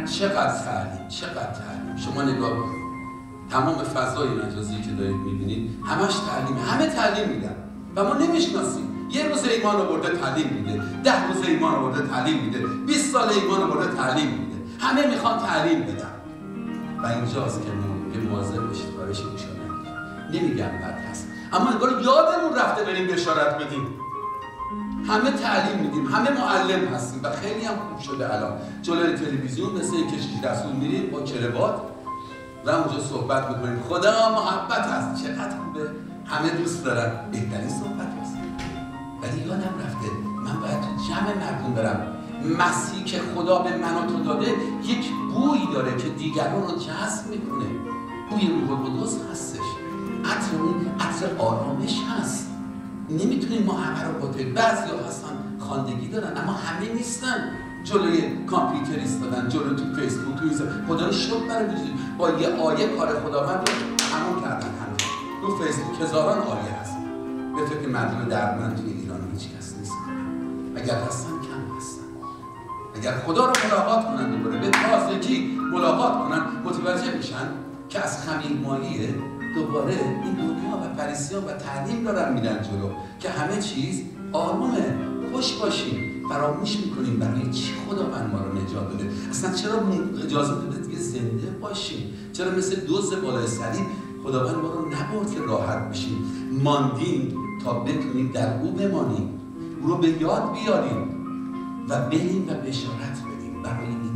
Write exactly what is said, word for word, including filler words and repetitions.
چقدر تعلیم، چقدر تعلیم. شما نگاه کنید تمام فضای مجازی که دارید میبینید همش تعلیمه، همه تعلیم میدن و ما نمیشناسیم. یه روز ایمان آورده تعلیم میده، ده روز ایمان آورده تعلیم میده، بیست سال ایمان آورده تعلیم میده، همه میخوان تعلیم بدن. و اینجاست که ما مواظب بشید و بهش گوش ندید. نمیگم بد هست، اما انگار یادمون رفته بریم بشارت بدیم. همه تعلیم میدیم، همه معلم هستیم و خیلی هم خوب شده الان جلوی تلویزیون مثل کشیش رسول میریم با کروات و اونجا صحبت میکنیم خدا محبت هست. چقدر خوبه، همه دوست دارن، بهترین صحبت هست. ولی یادم رفته من باید تو جمع مردم برم. مسیح که خدا به من و تو داده یک بویی داره که دیگران رو جذب میکنه. بوی روح القدس هستش، عطر اون عطر آرامش هست. نمیتونیم ما همه رو باطل. بعضیا هستن خواندگی دارن اما همه نیستن، جلوی کامپیوتر ایستادن، جلوی تو فیسبوک تو ایستادن. خدا رو شکر برای وجود با یه آیه کار خداوند رو تمام کردن. همه تو فیسبوک هزاران آیه هست. به فکر مردم درمند توی ایران هیچ کس نیست. اگر هستن کم هستن. اگر خدا رو ملاقات کنن دوباره به تازگی ملاقات کنن متوجه میشن که از خمیرماییه دوباره این دنیا و فریسیان و تعلیم دارن میدن جلو که همه چیز آرومه، خوش باشیم. فراموش میکنیم برای چی خداوند ما رو نجات داده. اصلا چرا اجازه داده دیگه زنده باشیم؟ چرا مثل دوز بالای صلیب خداوند ما رو نبرد که راحت بشیم؟ ماندیم تا بتونیم در او بمانیم، او رو به یاد بیاریم و بریم و بشارت بدیم برای